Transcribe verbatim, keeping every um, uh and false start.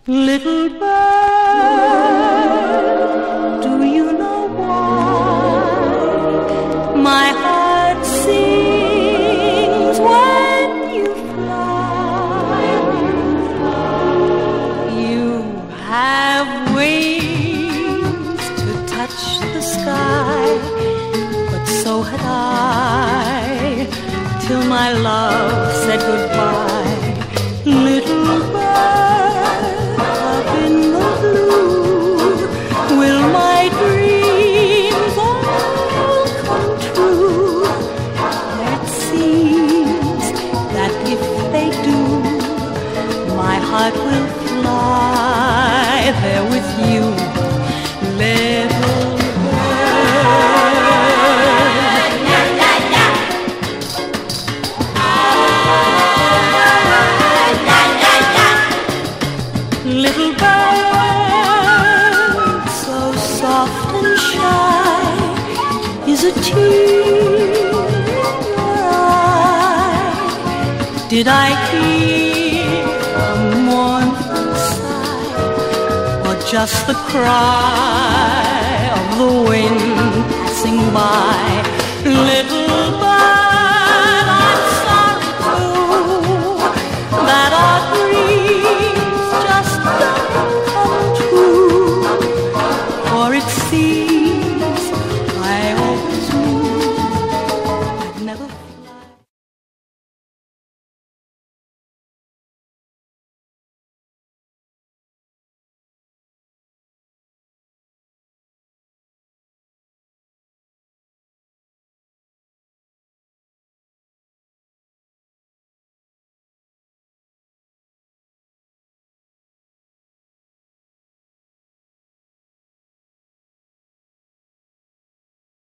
Little bird, do you know why my heart sings when you fly? You have wings to touch the sky, but so had I, till my love said goodbye. Little bird up in the blue, will my dreams all come true? It seems that if they do, my heart will fly there with you. Little Little bird, so soft and shy, is a tear in your eye. Did I hear a mournful sigh, or just the cry of the wind passing by?